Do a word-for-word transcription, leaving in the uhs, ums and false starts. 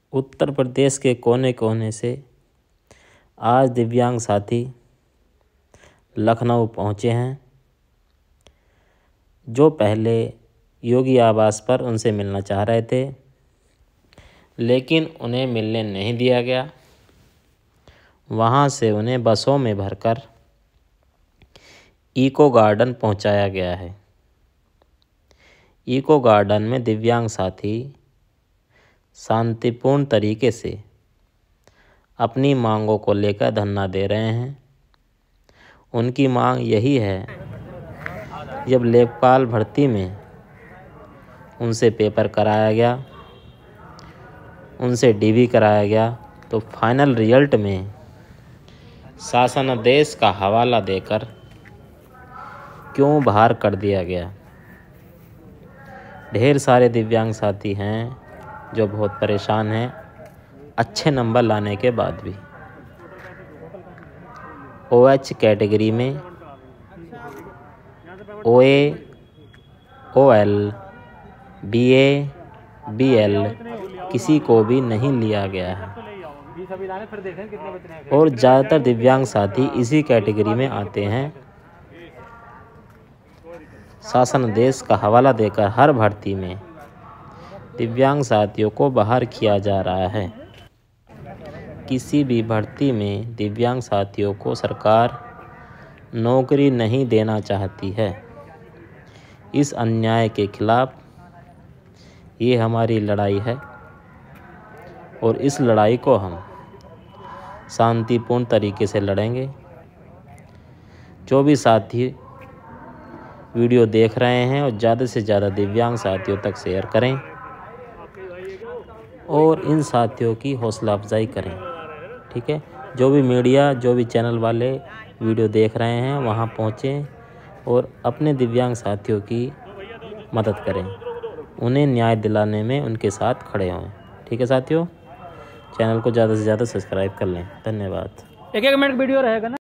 उत्तर प्रदेश के कोने कोने से आज दिव्यांग साथी लखनऊ पहुँचे हैं, जो पहले योगी आवास पर उनसे मिलना चाह रहे थे, लेकिन उन्हें मिलने नहीं दिया गया। वहाँ से उन्हें बसों में भरकर इको गार्डन पहुँचाया गया है। इको गार्डन में दिव्यांग साथी शांतिपूर्ण तरीके से अपनी मांगों को लेकर धरना दे रहे हैं। उनकी मांग यही है, जब लेखपाल भर्ती में उनसे पेपर कराया गया, उनसे डीवी कराया गया, तो फाइनल रिजल्ट में शासनादेश का हवाला देकर क्यों बाहर कर दिया गया। ढेर सारे दिव्यांग साथी हैं जो बहुत परेशान हैं अच्छे नंबर लाने के बाद भी। ओ एच कैटेगरी में O A, O L, B A, B L किसी को भी नहीं लिया गया है और ज़्यादातर दिव्यांग साथी इसी कैटेगरी में आते हैं। शासनादेश का हवाला देकर हर भर्ती में दिव्यांग साथियों को बाहर किया जा रहा है। किसी भी भर्ती में दिव्यांग साथियों को सरकार नौकरी नहीं देना चाहती है। इस अन्याय के खिलाफ ये हमारी लड़ाई है और इस लड़ाई को हम शांतिपूर्ण तरीके से लड़ेंगे। जो भी साथी वीडियो देख रहे हैं और ज़्यादा से ज़्यादा दिव्यांग साथियों तक शेयर करें और इन साथियों की हौसला अफजाई करें। ठीक है, जो भी मीडिया, जो भी चैनल वाले वीडियो देख रहे हैं वहां पहुंचें और अपने दिव्यांग साथियों की मदद करें, उन्हें न्याय दिलाने में उनके साथ खड़े हों। ठीक है साथियों, चैनल को ज़्यादा से ज़्यादा सब्सक्राइब कर लें। धन्यवाद। एक एक मिनट वीडियो रहेगा ना।